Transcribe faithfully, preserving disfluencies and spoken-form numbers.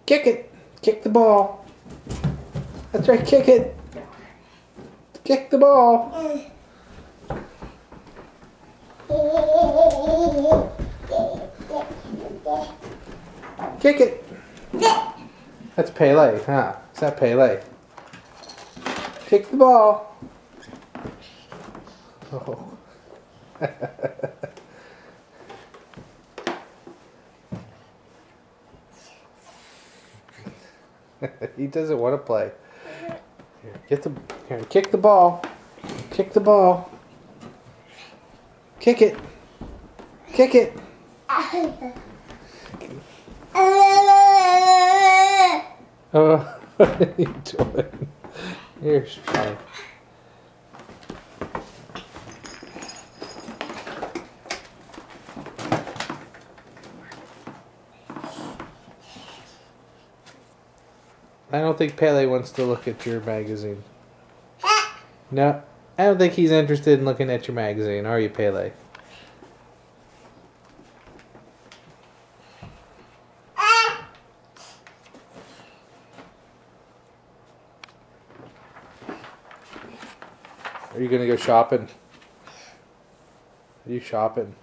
Kick it. Kick the ball. That's right, kick it. Kick the ball. Kick it. That's Pele, huh? Is that Pele? Kick the ball. Oh. He doesn't want to play. Here, get the here, kick the ball. Kick the ball. Kick it. Kick it. Oh, what are you doing? Here's fine. I don't think Pele wants to look at your magazine. No, I don't think he's interested in looking at your magazine, are you, Pele? Are you gonna go shopping? Are you shopping?